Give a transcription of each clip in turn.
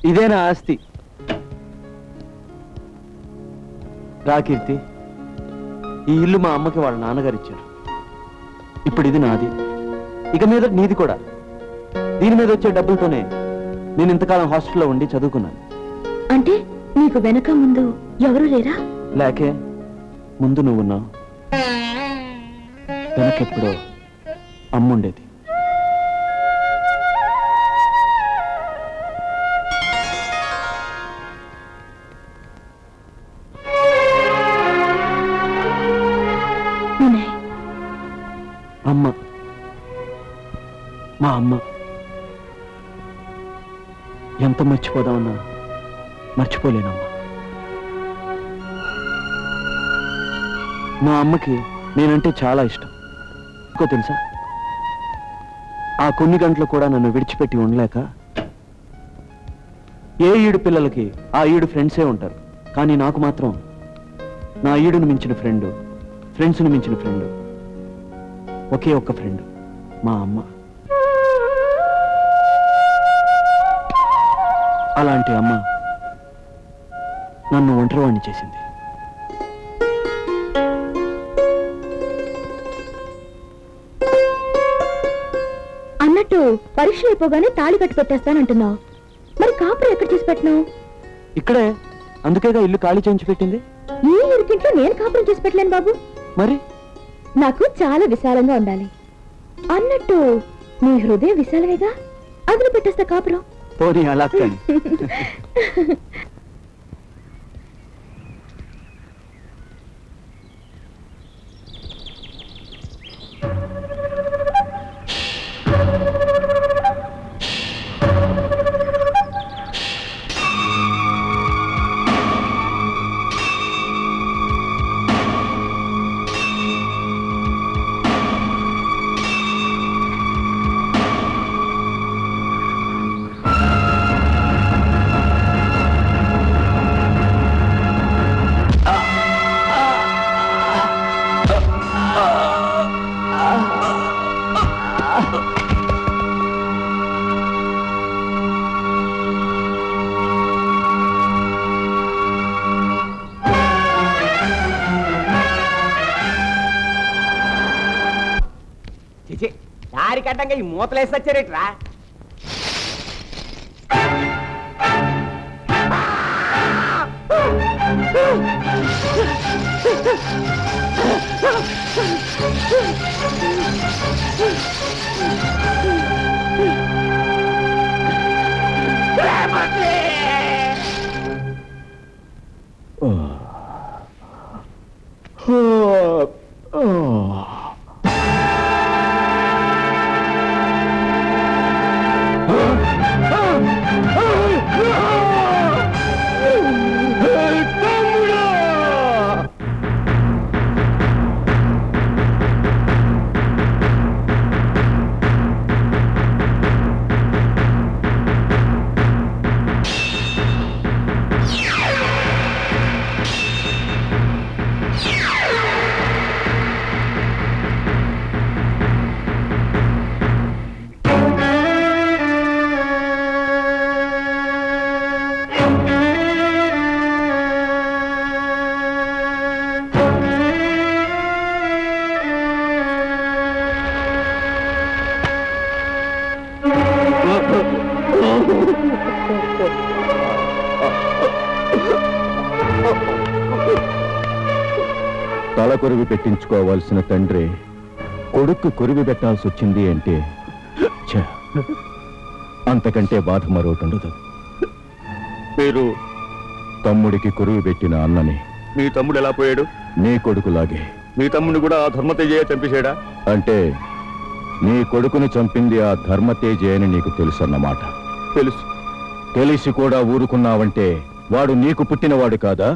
ఇదే నా ఆస్తి. రా కీర్తి, ఈ ఇల్లు మా అమ్మకి వాళ్ళ నాన్నగారు ఇచ్చారు. ఇప్పుడు ఇది నాది, ఇక మీద నీది కూడా. దీని మీద వచ్చే డబ్బులతోనే నేను ఇంతకాలం హాస్టల్లో ఉండి చదువుకున్నాను. అంటే నీకు వెనక ముందు ఎవరు లేరా? లేకే, ముందు నువ్వున్నావు, వెనకెప్పుడో అమ్ముండేది. అమ్మ, మా అమ్మ ఎంత మర్చిపోదామన్నా మర్చిపోలేనమ్మా. మా అమ్మకి నేనంటే చాలా ఇష్టం. ఇంకో తెలుసా, ఆ కొన్ని గంటలు కూడా నన్ను విడిచిపెట్టి ఉండలేక, ఏ ఈడు పిల్లలకి ఆ ఈడు ఫ్రెండ్సే ఉంటారు, కానీ నాకు మాత్రం నా ఈడును మించిన ఫ్రెండ్, ఫ్రెండ్స్ను మించిన ఫ్రెండ్, ఒకే ఒక్క ఫ్రెండ్ మా అమ్మ. అలాంటి అమ్మ నన్ను ఒంటరివాణ్ణి చేసింది. అన్నట్టు పరీక్షలు అయిపోగానే తాళి కట్టి పెట్టేస్తానంటున్నావు, మరి కాపురం ఎక్కడ చేసి పెట్టినావు? ఇక్కడే, అందుకేగా ఇల్లు ఖాళీ చేయించి పెట్టింది. ఈ ఇరుకింట్లో నేను కాపురం చేసి పెట్టలేను బాబు. మరి నాకు చాలా విశాలంగా ఉండాలి. అన్నట్టు నీ హృదయం విశాలమేగా, అందులో పెట్టేస్తా కాపురం. పోనీ అలా కానీ. దారి కట్టంగా ఈ మూతలేసి వచ్చారేట్రా? తల కొరివి పెట్టించుకోవాల్సిన తండ్రి కొడుక్కు కొరివి పెట్టాల్సి వచ్చింది అంటే అంతకంటే బాధ మరొకటి ఉండదు. మీరు తమ్ముడికి కొరివి పెట్టిన అన్నని. మీ తమ్ముడు ఎలా పోయాడు? నీ కొడుకులాగే. మీ తమ్ముడిని కూడా ఆ ధర్మతేజయ చంపేశాడా? అంటే నీ కొడుకుని చంపింది ఆ ధర్మతేజయ అని నీకు తెలుసన్నమాట. తెలుసు. తెలిసి కూడా ఊరుకున్నావంటే వాడు నీకు పుట్టినవాడు కాదా?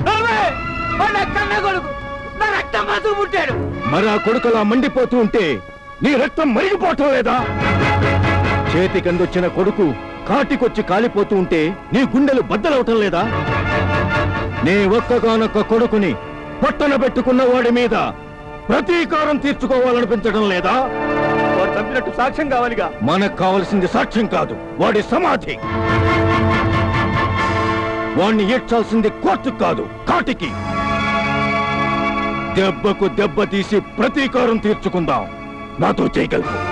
మరి ఆ కొడుకులా మండిపోతూ ఉంటే నీ రక్తం మరిగిపోవటం లేదా? చేతికందొచ్చిన కొడుకు కాటికొచ్చి కాలిపోతూ ఉంటే నీ గుండెలు బద్దలవటం లేదా? నీ ఒక్కగానొక్క కొడుకుని పట్టణ పెట్టుకున్న వాడి మీద ప్రతీకారం తీర్చుకోవాలనిపించడం లేదా? వాడు చంపినట్టు సాక్ష్యం కావాలిగా. మనకు కావలసింది సాక్ష్యం కాదు, వాడి సమాధి. వాణ్ణి ఏడ్చాల్సింది కోర్టుకు కాదు, కాటికి. దెబ్బకు దెబ్బ తీసి ప్రతీకారం తీర్చుకుందాం. నాతో చేయగలరు.